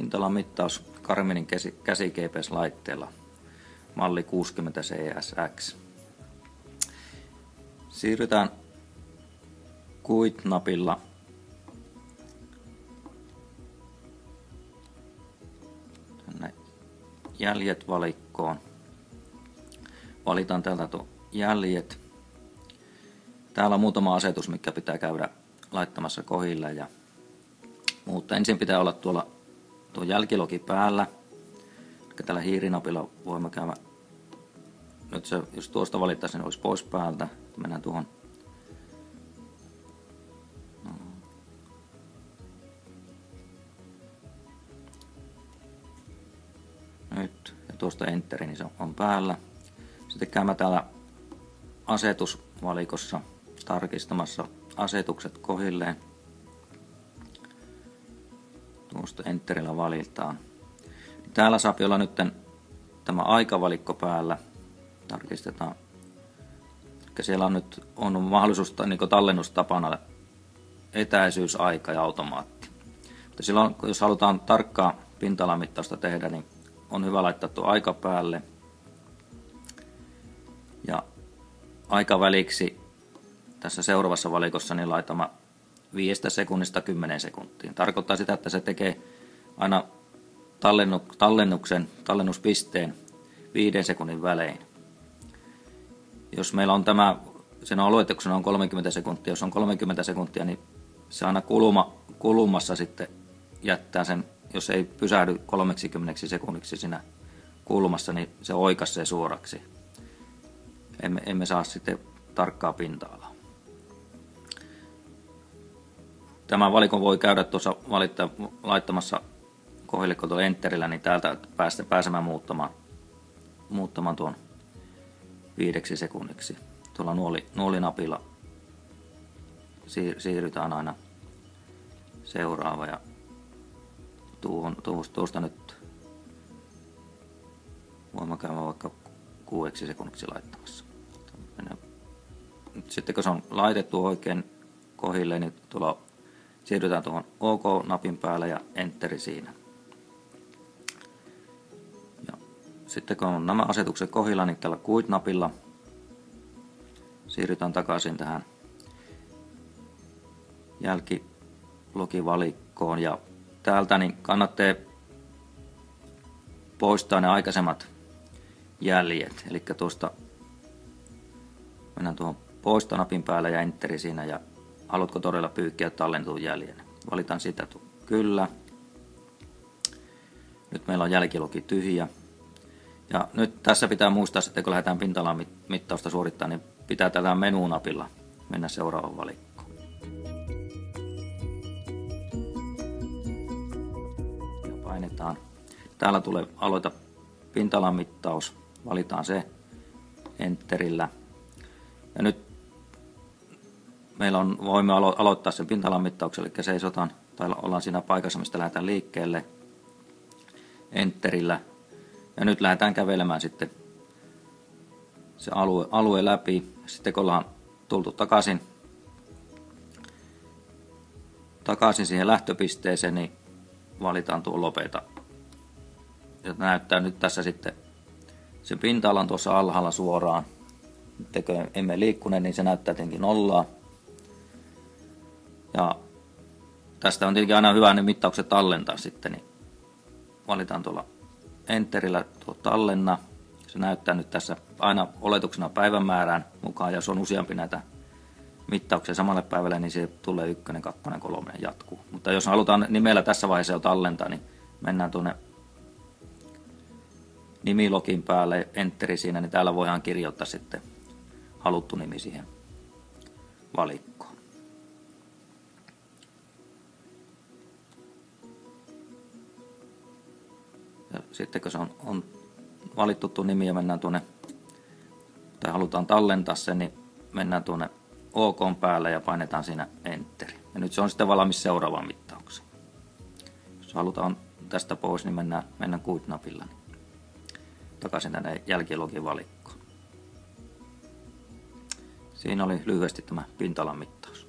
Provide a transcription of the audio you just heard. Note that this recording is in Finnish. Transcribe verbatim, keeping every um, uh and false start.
Pinta-alan mittaus Garminin käsi G P S-laitteella, malli kuusikymmentä C S X. Siirrytään Quit-napilla tänne jäljet-valikkoon. Valitaan täältä tuo jäljet. Täällä on muutama asetus, mikä pitää käydä laittamassa kohille ja mutta ensin pitää olla tuolla tuo jälkilogi päällä. Eli tällä hiirinapilla voimme käydä. Nyt se, jos tuosta valittaisiin, olisi pois päältä. Mennään tuohon. Nyt. Ja tuosta Enter, niin se on päällä. Sitten käymme täällä asetusvalikossa tarkistamassa asetukset kohilleen. Tuosta Enterillä valitaan. Täällä saa olla nyt tämä aikavalikko päällä. Tarkistetaan. Eli siellä on nyt on mahdollisuus niin tallennustapana etäisyys, aika ja automaatti. Mutta silloin, jos halutaan tarkkaa pinta-alamittausta tehdä, niin on hyvä laittaa tuo aika päälle. Ja aikaväliksi tässä seuraavassa valikossa niin laitamme viidestä sekunnista kymmeneen sekuntiin. Tarkoittaa sitä, että se tekee aina tallennuksen, tallennuspisteen viiden sekunnin välein. Jos meillä on tämä, sen aloituksena on kolmekymmentä sekuntia, jos on kolmekymmentä sekuntia, niin se aina kuluma, kulumassa sitten jättää sen, jos ei pysähdy kolmekymmentä sekunniksi siinä kulmassa, niin se oikaisee suoraksi. Emme, emme saa sitten tarkkaa pinta-alaa. Tämän valikon voi käydä tuossa valittaa, laittamassa kohille tuolla Enterillä, niin täältä päästä pääsemään muuttamaan, muuttamaan tuon viideksi sekunniksi. Tuolla nuoli, nuolinapilla siir, siirrytään aina seuraava ja tuohon, tuosta nyt voimme käydä vaikka kuudeksi sekunniksi laittamassa. Nyt sitten kun se on laitettu oikein kohille, niin tuolla siirrytään tuohon OK-napin päälle ja Enteri siinä. Ja sitten kun on nämä asetukset kohdilla, niin tällä Quit-napilla siirrytään takaisin tähän jälkilogivalikkoon. Ja täältä niin kannattaa poistaa ne aikaisemmat jäljet. Eli tuosta mennään tuohon poisto-napin päälle ja Enteri siinä. Ja haluatko todella pyyhkiä tallentun jäljen? Valitaan sitä, kyllä. Nyt meillä on jälkilogi tyhjä. Ja nyt tässä pitää muistaa, että kun lähdetään pinta-alan mittausta suorittamaan, niin pitää tällä menunapilla mennä seuraavaan valikkoon. Ja painetaan. Täällä tulee aloita pinta-alan mittaus. Valitaan se Enterillä. Ja nyt meillä on, voimme alo- aloittaa sen pinta-alan mittauksen, eli seisotaan tai ollaan siinä paikassa, mistä lähdetään liikkeelle Enterillä. Ja nyt lähdetään kävelemään sitten se alue, alue läpi. Sitten kun ollaan tultu takaisin, takaisin siihen lähtöpisteeseen, niin valitaan tuo lopeta. Ja näyttää nyt tässä sitten se pinta-alan tuossa alhaalla suoraan. Nyt kun emme liikkuneet, niin se näyttää tietenkin nollaa. Ja tästä on tietenkin aina hyvä ne mittaukset tallentaa sitten, niin valitaan tuolla Enterillä tuo tallenna. Se näyttää nyt tässä aina oletuksena päivämäärään mukaan, ja jos on useampi näitä mittauksia samalle päivälle, niin se tulee ykkönen, kakkonen, kolmonen jatkuu. Mutta jos halutaan nimellä tässä vaiheessa jo tallentaa, niin mennään tuonne nimilogin päälle, Enteri siinä, niin täällä voidaan kirjoittaa sitten haluttu nimi siihen valikkoon. Ja sitten kun se on, on valittu tuo nimi ja mennään tuonne, tai halutaan tallentaa sen, niin mennään tuonne OK päälle ja painetaan siinä Enteri. Ja nyt se on sitten valmis seuraavaan mittaukseen. Jos halutaan tästä pois, niin mennään, mennään Quit-napilla niin takaisin tänne jälkilogin valikkoon. Siinä oli lyhyesti tämä pinta-alan mittaus.